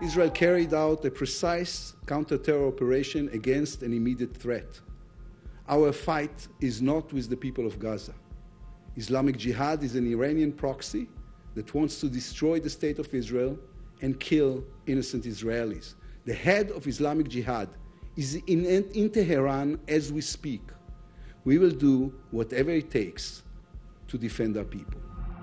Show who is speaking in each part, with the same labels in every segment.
Speaker 1: Israel carried out a precise counter-terror operation against an immediate threat. Our fight is not with the people of Gaza. Islamic Jihad is an Iranian proxy that wants to destroy the state of Israel and kill innocent Israelis. The head of Islamic Jihad is in Tehran as we speak. We will do whatever it takes to defend our people.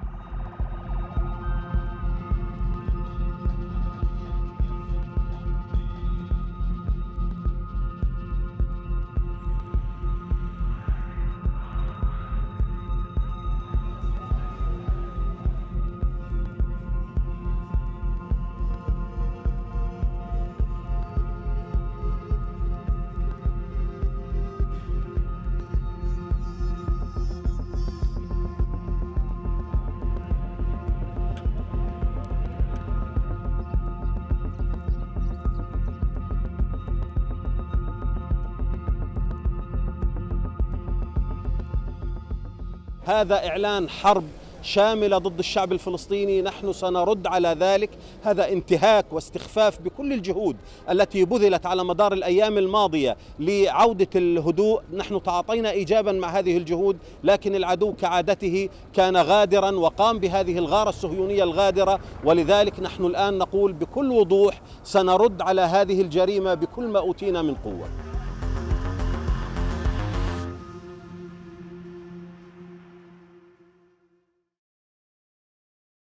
Speaker 2: هذا إعلان حرب شاملة ضد الشعب الفلسطيني، نحن سنرد على ذلك. هذا انتهاك واستخفاف بكل الجهود التي بذلت على مدار الأيام الماضية لعودة الهدوء. نحن تعاطينا إيجابا مع هذه الجهود، لكن العدو كعادته كان غادرا وقام بهذه الغارة الصهيونية الغادرة، ولذلك نحن الآن نقول بكل وضوح سنرد على هذه الجريمة بكل ما أوتينا من قوة.